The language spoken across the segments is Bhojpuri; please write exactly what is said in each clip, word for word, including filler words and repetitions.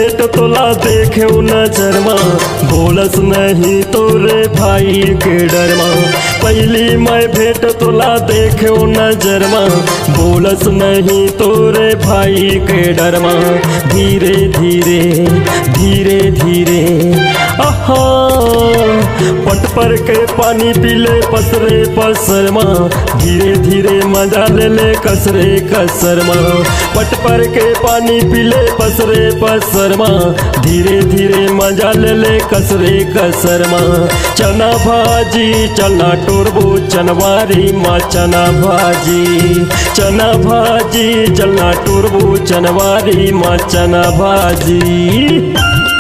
भेंट तोला देखे नजरमा, बोलस नहीं तोरे भाई के डरमा। पहली मैं भेंट तोला देखे नजरमा, बोलस नहीं तोरे भाई के डरमा। धीरे धीरे धीरे धीरे आहा पट पर के पानी पीले पसरे पसरमा। धीरे धीरे मजा ले ले कसरे कसरमा। पट पर के पानी पीले पसरे पसरमा। धीरे धीरे मजा ले ले कसरे कसरमा। चना भाजी चना टोरबो चनवारी माँ चना भाजी। चना भाजी चना टोरबो चनवारी माँ चना भाजी।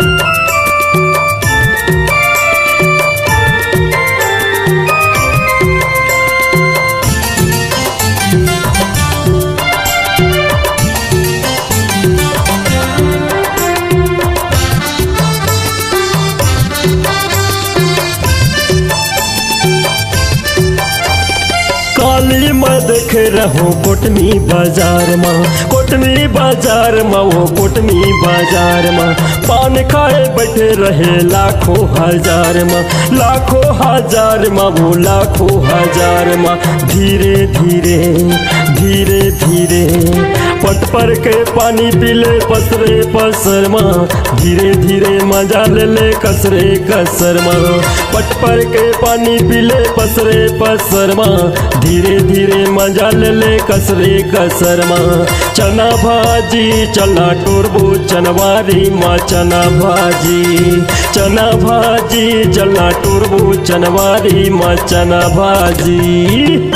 काली मैं देखे रहो कोटमी बाजार माँ। कोटमी बाजार माँ वो कोटमी बाजार माँ। पान खाए बैठे रहे लाखों हजार माँ। लाखों हजार माँ वो लाखों हजार माँ। धीरे धीरे धीरे धीरे पट पर के पानी पीले पसरे पसरमा। धीरे धीरे मजा ले ले कसरे कसरमा। पट पर के पानी पीले पसरे पसरमा। धीरे धीरे मजा ले ले कसरे कसरमा। चना भाजी चना टोरबो चनवारी माँ चना भाजी। चना भाजी चना टोरबो चनवारी माँ चना भाजी।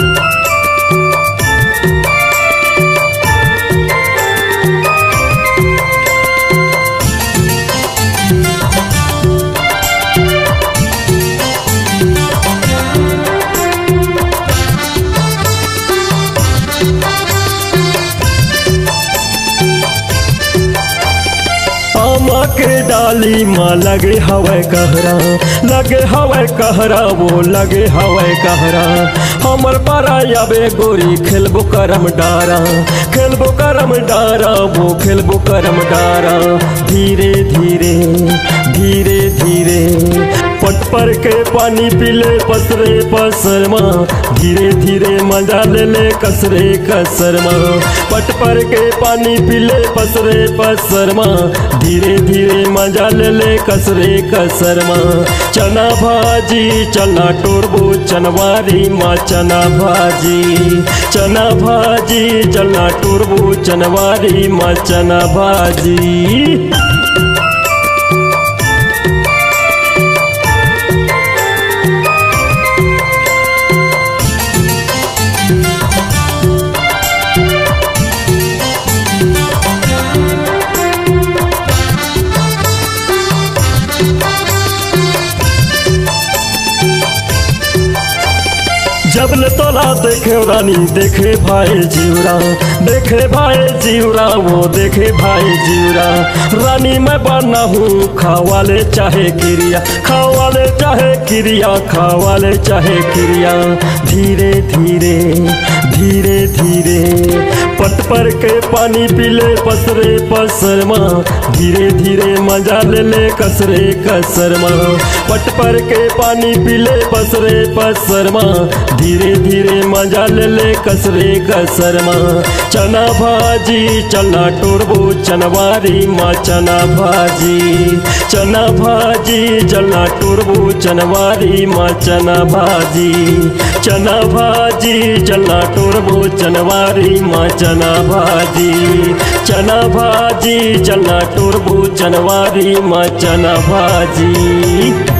माँ के डाली माँ लगे हवे कहरा। लगे हवे कहरा वो लगे हवे कहरा। हमर पारा आबे गोरी खेलबो करम डारा। खेलबो करम डारा वो खेलबो करम डारा। धीरे धीरे धीरे धीरे पट पर के पानी पीले पसरे पसरमा। धीरे धीरे मजा ले ले कसरे कसरमा। पट पर के पानी पीले पसरे पसरमा। धीरे धीरे मजा ले ले कसरे कसरमा। चना भाजी चना टोरबो चनवारी माँ चना भाजी। चना भाजी चना टोरबो चनवारी माँ चना भाजी। जब ले तोला देखे रानी देखे भाई जीवरा। देखे भाई जीवरा वो देखे भाई जीवरा। रानी मैं बना हूँ खावाले चाहे क्रिया। खावाले चाहे क्रिया खावाले चाहे क्रिया। धीरे धीरे धीरे धीरे पट पर के पानी पीले पसरे पसरमा। धीरे धीरे मजा ले ले कसरे कसरमा। पट पर के पानी पीले पसरे पसरमा। धीरे धीरे मजा ले ले कसरे कसरमा। चना भाजी चना टोरबो चनवारी माँ चना भाजी। चना भाजी चना टोरबो चनवारी माँ चना भाजी। चना भाजी चना टोरबो चनवारी माँ चना भाजी। चना भाजी चना टोरबो चनवारी माँ चना भाजी।